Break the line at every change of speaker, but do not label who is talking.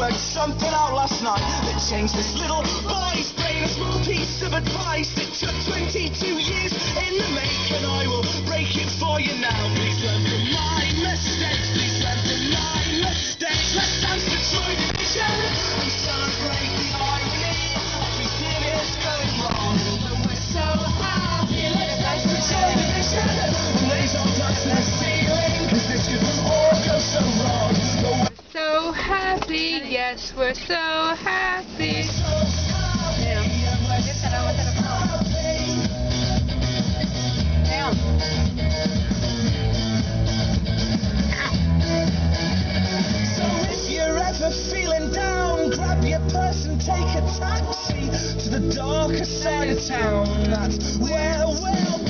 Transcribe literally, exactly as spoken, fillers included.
worked something out last night that changed this little boy's brain. A small piece of advice that took twenty-two years in the making. I will break it for you now. Please learn from my mistakes. Please learn from my mistakes. Let's dance to Joy Division and celebrate the irony. Everything is going wrong, but we're so happy. Let's dance to Joy Division and raise our glass less ceiling, 'cause this could all go so wrong.
So happy, yes, we're so happy.
So if you're ever feeling down, grab your purse and take a taxi to the darker side of town. That's where we'll be.